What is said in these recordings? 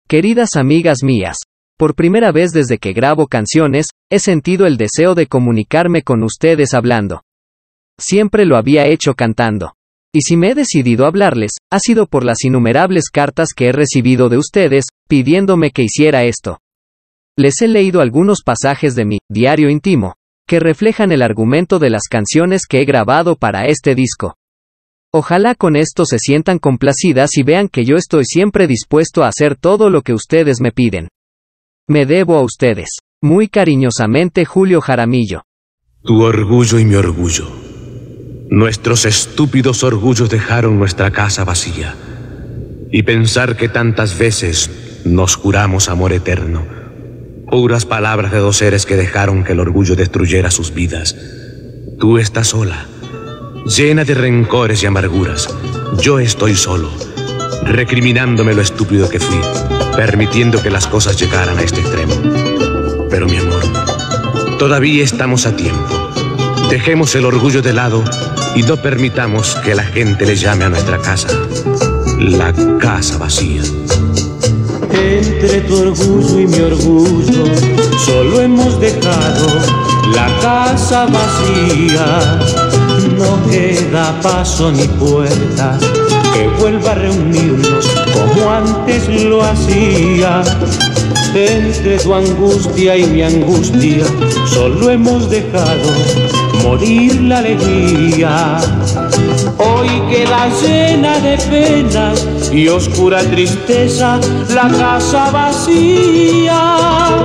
Queridas amigas mías, por primera vez desde que grabo canciones, he sentido el deseo de comunicarme con ustedes hablando. Siempre lo había hecho cantando. Y si me he decidido a hablarles, ha sido por las innumerables cartas que he recibido de ustedes, pidiéndome que hiciera esto. Les he leído algunos pasajes de mi diario íntimo, que reflejan el argumento de las canciones que he grabado para este disco. Ojalá con esto se sientan complacidas y vean que yo estoy siempre dispuesto a hacer todo lo que ustedes me piden. Me debo a ustedes. Muy cariñosamente, Julio Jaramillo. Tu orgullo y mi orgullo. Nuestros estúpidos orgullos dejaron nuestra casa vacía. Y pensar que tantas veces nos juramos amor eterno. Puras palabras de dos seres que dejaron que el orgullo destruyera sus vidas. Tú estás sola, llena de rencores y amarguras. Yo estoy solo, recriminándome lo estúpido que fui, permitiendo que las cosas llegaran a este extremo. Pero mi amor, todavía estamos a tiempo. Dejemos el orgullo de lado y no permitamos que la gente le llame a nuestra casa la casa vacía. Entre tu orgullo y mi orgullo, solo hemos dejado la casa vacía. No queda paso ni puerta que vuelva a reunirnos como antes lo hacía. Entre tu angustia y mi angustia, solo hemos dejado morir la alegría. Hoy queda llena de penas y oscura tristeza la casa vacía.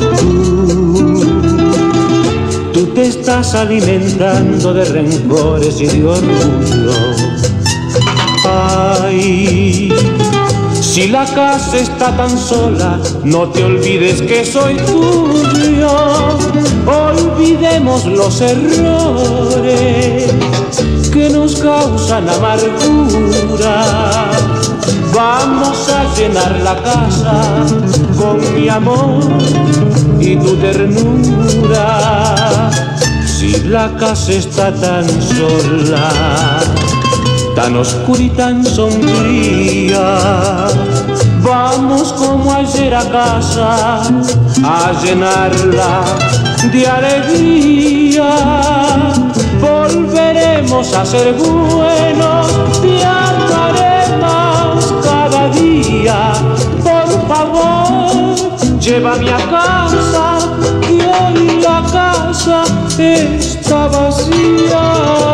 Tú te estás alimentando de rencores y de orgullo. Ay, si la casa está tan sola, no te olvides que soy tuyo. Olvidemos los errores que nos causan amargura. Vamos a llenar la casa con mi amor y tu ternura. Si la casa está tan sola, tan oscura y tan sombría, vamos como ayer a casa a llenarla de alegría. Volveremos a ser buenos, te amaré más cada día. Por favor, llévame a casa, que hoy la casa está vacía.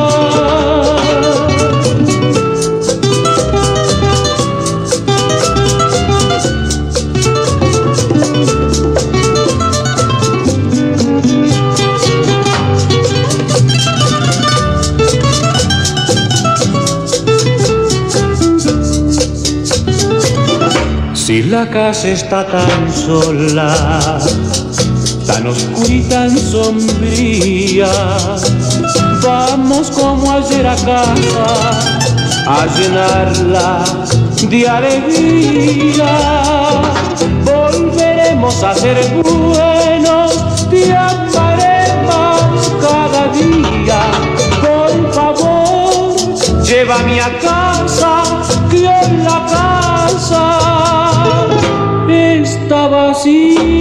Si la casa está tan sola, tan oscura y tan sombría, vamos como ayer a casa a llenarla de alegría. Volveremos a ser buenos, te amaré más cada día. Por favor, llévame a casa, que hoy la casa está vacía.